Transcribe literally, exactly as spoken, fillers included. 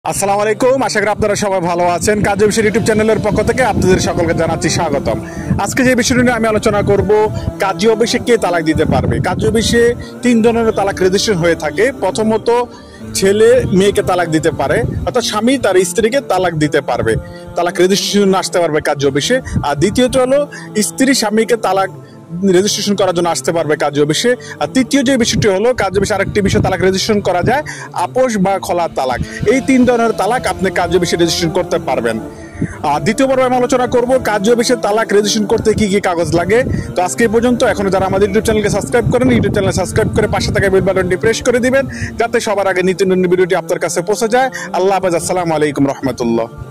আসসালামু আলাইকুম, আশা করি আপনারা সবাই ভালো আছেন। কাজ অফিসের ইউটিউব চ্যানেলের পক্ষ থেকে আপনাদের সকলকে জানাচ্ছি স্বাগতম। আজকে যে বিষয়টি নিয়ে আমি আলোচনা করব, কাজী অফিসে কে তালাক দিতে পারবে। কাজী অফিসে তিন ধরনের তালাক রেজিস্ট্রেশন হয়ে থাকে। প্রথমত, ছেলে মেয়েকে তালাক দিতে পারে, অর্থাৎ স্বামী তার স্ত্রীকে তালাক দিতে পারবে, তালাক রেজিস্ট্রেশন আসতে পারবে কাজী অফিসে। আর দ্বিতীয়ত হলো, স্ত্রী স্বামীকে তালাক রেজিস্ট্রেশন করার জন্য আসতে পারবে কাজী অফিসে। আর তৃতীয় যে বিষয়টি হলো, কাজী অফিসে আরেকটি বিষয় তালাক রেজিস্ট্রেশন করা যায়, আপোষ বা খোলা তালাক। এই তিন ধরনের তালাক আপনি কাজী অফিসে রেজিস্ট্রেশন করতে পারবেন। আর দ্বিতীয় পর্বে আমি আলোচনা করবো কাজী অফিসে তালাক রেজিস্ট্রেশন করতে কি কি কাগজ লাগে। তো আজকে এই পর্যন্ত। এখনো যারা আমাদের ইউটিউব চ্যানেলকে সাবস্ক্রাইব করেন, ইউটিউব চ্যানেল সাবস্ক্রাইব করে পাশে থাকা বেল বাটনটি প্রেস করে দিবেন, যাতে সবার আগে নিত্য নতুন ভিডিওটি আপনার কাছে পৌঁছে যায়। আল্লাহ হাফেজ। আসসালামু আলাইকুম রহমতুল্লাহ।